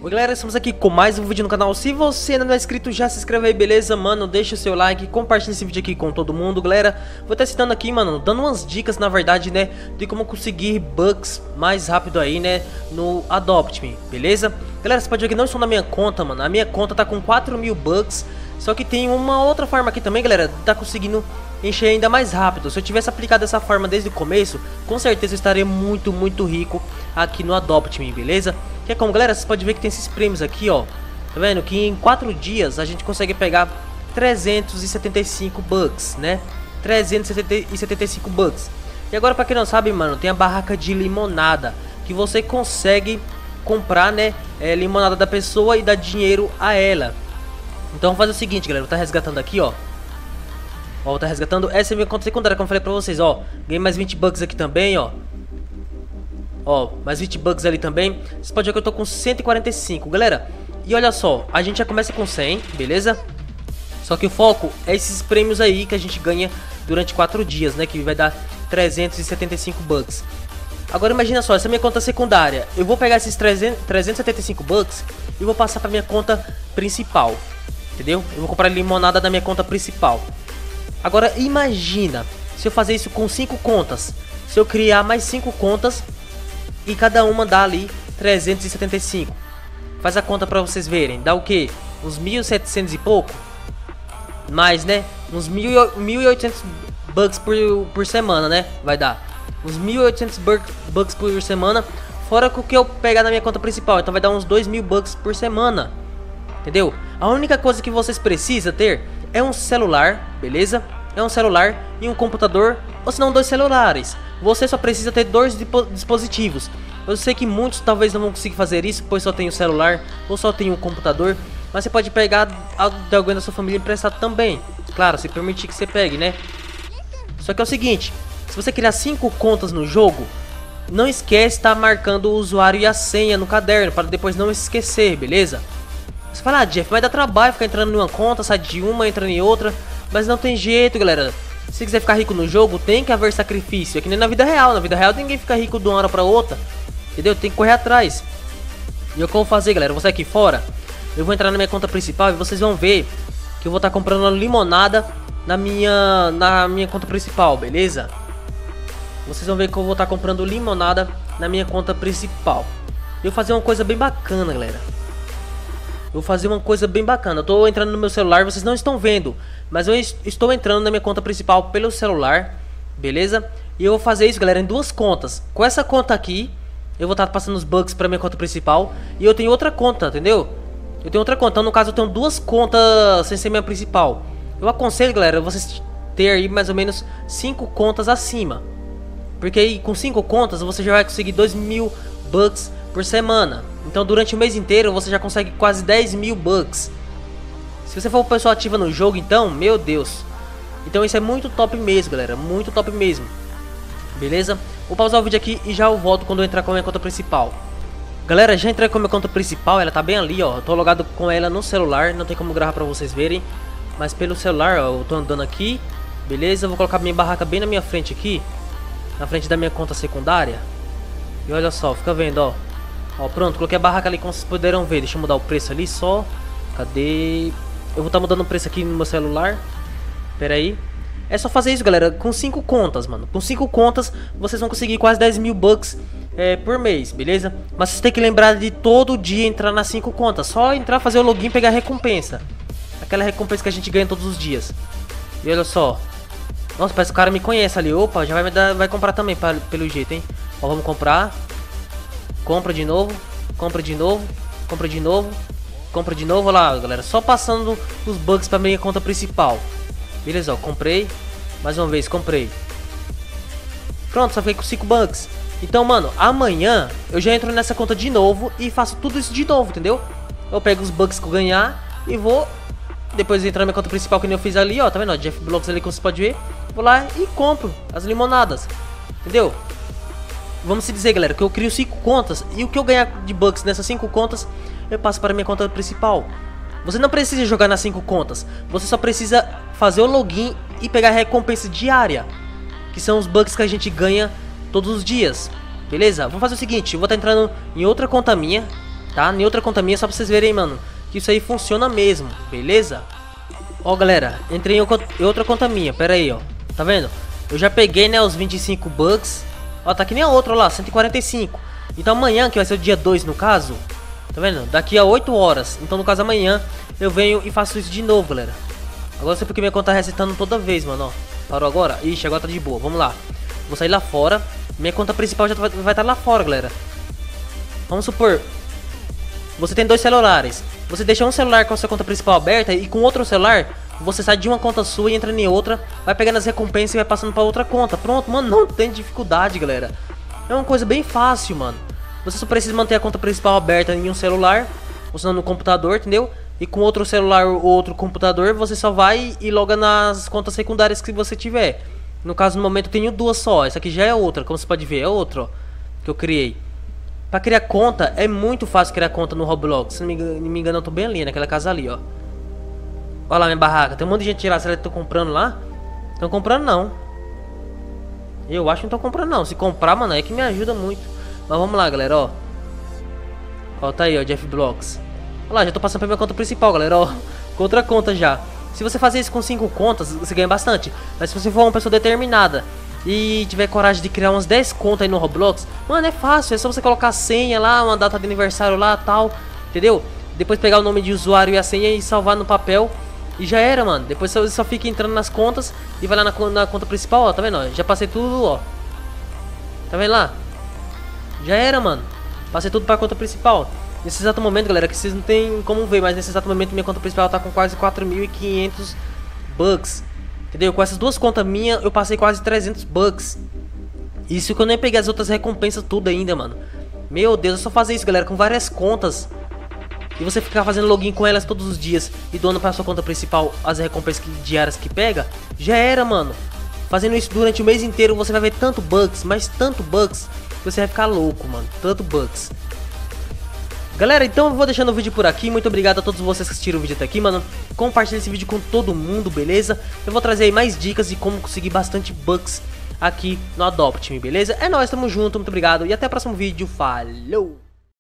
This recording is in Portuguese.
Oi galera, estamos aqui com mais um vídeo no canal. Se você ainda não é inscrito, já se inscreve aí, beleza, mano? Deixa o seu like, compartilha esse vídeo aqui com todo mundo, galera. Vou estar citando aqui, mano, dando umas dicas, na verdade, né, de como conseguir bugs mais rápido aí, né, no Adopt Me, beleza? Galera, você pode ver que não estou na minha conta, mano. A minha conta tá com 4.000 bugs. Só que tem uma outra forma aqui também, galera, tá conseguindo encher ainda mais rápido. Se eu tivesse aplicado essa forma desde o começo, com certeza eu estaria muito rico aqui no Adopt Me, beleza? Que é como, galera, você pode ver que tem esses prêmios aqui, ó. Tá vendo? Que em 4 dias a gente consegue pegar 375 bugs, né? 375 bugs. E agora, pra quem não sabe, mano, tem a barraca de limonada, que você consegue comprar, né, limonada da pessoa e dar dinheiro a ela. Então vamos fazer o seguinte, galera, vou estar resgatando aqui, ó. Ó, vou estar resgatando, essa é a minha conta secundária, como eu falei pra vocês, ó. Ganhei mais 20 bugs aqui também, ó. Ó, mais 20 bugs ali também. Você pode ver que eu tô com 145, galera. E olha só, a gente já começa com 100, beleza? Só que o foco é esses prêmios aí que a gente ganha durante 4 dias, né? Que vai dar 375 bugs. Agora imagina só, essa é a minha conta secundária. Eu vou pegar esses 375 bugs e vou passar pra minha conta principal, entendeu? Eu vou comprar limonada da minha conta principal. Agora imagina se eu fazer isso com 5 contas. Se eu criar mais 5 contas e cada uma dá ali 375. Faz a conta pra vocês verem. Dá o que? Uns 1.700 e pouco? Mais, né? Uns 1.800 bugs por semana, né? Vai dar uns 1.800 bugs por semana. Fora o que eu pegar na minha conta principal. Então vai dar uns 2.000 bugs por semana. Entendeu? A única coisa que vocês precisam ter é um celular, beleza? É um celular e um computador, ou se não 2 celulares. Você só precisa ter 2 dispositivos. Eu sei que muitos talvez não vão conseguir fazer isso, pois só tem o celular ou só tem um computador. Mas você pode pegar de alguém da sua família emprestado também. Claro, se permitir que você pegue, né? Só que é o seguinte, se você criar 5 contas no jogo, não esquece de estar marcando o usuário e a senha no caderno, para depois não esquecer, beleza? Você fala, ah, Jeff, vai dar trabalho ficar entrando em uma conta, sai de uma, entrando em outra. Mas não tem jeito, galera. Se quiser ficar rico no jogo, tem que haver sacrifício. É que nem na vida real. Na vida real ninguém fica rico de uma hora pra outra. Entendeu? Tem que correr atrás. E o que eu vou fazer, galera? Eu vou sair aqui fora. Eu vou entrar na minha conta principal e vocês vão ver que eu vou estar comprando uma limonada na minha conta principal, beleza? Vocês vão ver que eu vou estar comprando limonada na minha conta principal. Eu vou fazer uma coisa bem bacana, galera. Eu vou fazer uma coisa bem bacana. Eu tô entrando no meu celular, vocês não estão vendo, mas eu estou entrando na minha conta principal pelo celular, beleza? E eu vou fazer isso, galera, em 2 contas. Com essa conta aqui, eu vou estar passando os bugs pra minha conta principal. E eu tenho outra conta, entendeu? Eu tenho outra conta, então no caso eu tenho 2 contas sem ser minha principal. Eu aconselho, galera, vocês ter aí mais ou menos 5 contas acima. Porque aí com 5 contas você já vai conseguir 2.000 bugs por semana. Então durante o mês inteiro você já consegue quase 10.000 bugs. Se você for uma pessoa ativa no jogo, então, meu Deus. Então isso é muito top mesmo, galera, muito top mesmo. Beleza? Vou pausar o vídeo aqui e já eu volto quando eu entrar com a minha conta principal. Galera, já entrei com a minha conta principal, ela tá bem ali, ó. Eu tô logado com ela no celular, não tem como gravar pra vocês verem. Mas pelo celular, ó, eu tô andando aqui. Beleza? Eu vou colocar minha barraca bem na minha frente aqui. Na frente da minha conta secundária. E olha só, fica vendo, ó. Ó, pronto, coloquei a barraca ali como vocês puderam ver. Deixa eu mudar o preço ali só. Cadê? Eu vou estar mudando o preço aqui no meu celular. Pera aí. É só fazer isso, galera, com 5 contas, mano. Com 5 contas, vocês vão conseguir quase 10.000 bucks por mês, beleza? Mas vocês têm que lembrar de todo dia entrar nas 5 contas. Só entrar, fazer o login e pegar a recompensa. Aquela recompensa que a gente ganha todos os dias. E olha só. Nossa, parece que o cara me conhece ali. Opa, já vai comprar também, pelo jeito, hein? Ó, vamos comprar. Compra de novo, compra de novo, compra de novo, compra de novo. Olha lá, galera, só passando os bugs pra minha conta principal. Beleza, ó, comprei. Mais uma vez, comprei. Pronto, só fiquei com 5 bugs. Então, mano, amanhã eu já entro nessa conta de novo e faço tudo isso de novo, entendeu? Eu pego os bugs que eu ganhar e vou depois entrar na minha conta principal que nem eu fiz ali, ó. Tá vendo, ó, Jeff Blocks ali, como você pode ver. Vou lá e compro as limonadas, entendeu? Vamos se dizer, galera, que eu crio 5 contas e o que eu ganhar de bugs nessas 5 contas eu passo para a minha conta principal. Você não precisa jogar nas 5 contas, você só precisa fazer o login e pegar a recompensa diária, que são os bugs que a gente ganha todos os dias, beleza? Vamos fazer o seguinte, eu vou estar entrando em outra conta minha, tá? Em outra conta minha, só pra vocês verem, mano, que isso aí funciona mesmo, beleza? Ó, galera, entrei em outra conta minha, pera aí, ó. Tá vendo? Eu já peguei, né, os 25 bucks. Ó, tá que nem a outra lá, 145. Então amanhã, que vai ser o dia 2 no caso, tá vendo? Daqui a 8 horas. Então no caso amanhã eu venho e faço isso de novo, galera. Agora eu sei porque minha conta tá resetando toda vez, mano, ó. Parou agora? Ixi, agora tá de boa, vamos lá. Vou sair lá fora. Minha conta principal já vai estar lá fora, galera. Vamos supor, você tem 2 celulares. Você deixa um celular com a sua conta principal aberta e com outro celular você sai de uma conta sua e entra em outra, vai pegando as recompensas e vai passando pra outra conta. Pronto, mano, não tem dificuldade, galera. É uma coisa bem fácil, mano. Você só precisa manter a conta principal aberta em um celular, usando no computador, entendeu? E com outro celular ou outro computador, você só vai e loga nas contas secundárias que você tiver. No caso, no momento, eu tenho 2 só. Essa aqui já é outra, como você pode ver, é outra, ó, que eu criei. Pra criar conta, é muito fácil criar conta no Roblox. Se não me engano, eu tô bem ali, naquela casa ali, ó. Olha lá minha barraca, tem um monte de gente lá. Será que estão comprando lá? Estão comprando não. Eu acho que não estão comprando não. Se comprar, mano, é que me ajuda muito. Mas vamos lá, galera, ó. Ó, tá aí, ó, Jeff Blocks. Olha lá, já tô passando pra minha conta principal, galera, ó. Com outra conta já. Se você fazer isso com 5 contas, você ganha bastante. Mas se você for uma pessoa determinada e tiver coragem de criar umas 10 contas aí no Roblox, mano, é fácil. É só você colocar a senha lá, uma data de aniversário lá, tal, entendeu? Depois pegar o nome de usuário e a senha e salvar no papel. E já era, mano. Depois você só fica entrando nas contas e vai lá na conta principal, ó. Tá vendo, ó? Já passei tudo, ó. Tá vendo lá? Já era, mano. Passei tudo pra conta principal. Nesse exato momento, galera, que vocês não tem como ver, mas nesse exato momento minha conta principal tá com quase 4.500 bucks. Entendeu? Com essas 2 contas minhas, eu passei quase 300 bucks. Isso que eu nem peguei as outras recompensas tudo ainda, mano. Meu Deus, é só fazer isso, galera, com várias contas. E você ficar fazendo login com elas todos os dias e doando para sua conta principal as recompensas diárias que pega, já era, mano. Fazendo isso durante o mês inteiro, você vai ver tanto bucks, mas tanto bucks, que você vai ficar louco, mano. Tanto bucks. Galera, então eu vou deixando o vídeo por aqui. Muito obrigado a todos vocês que assistiram o vídeo até aqui, mano. Compartilhe esse vídeo com todo mundo, beleza? Eu vou trazer aí mais dicas de como conseguir bastante bucks aqui no Adopt Me, beleza? É nóis, tamo junto, muito obrigado e até o próximo vídeo. Falou!